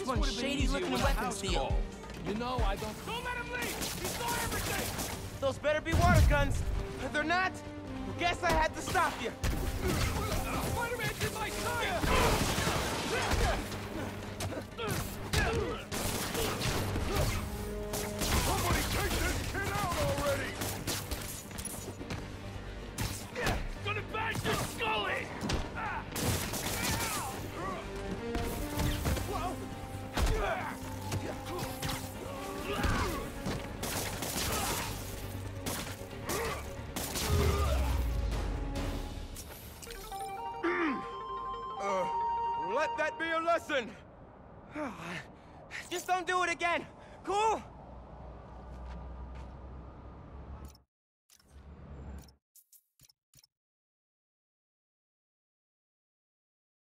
one shady-looking weapons deal. You know, I don't let him leave! He saw everything! Those better be water guns. If they're not, well, guess I had to stop you. Spider-Man's in my side! Somebody take this kid out already! Gonna bash your skull in! Let that be a lesson. Just don't do it again. Cool?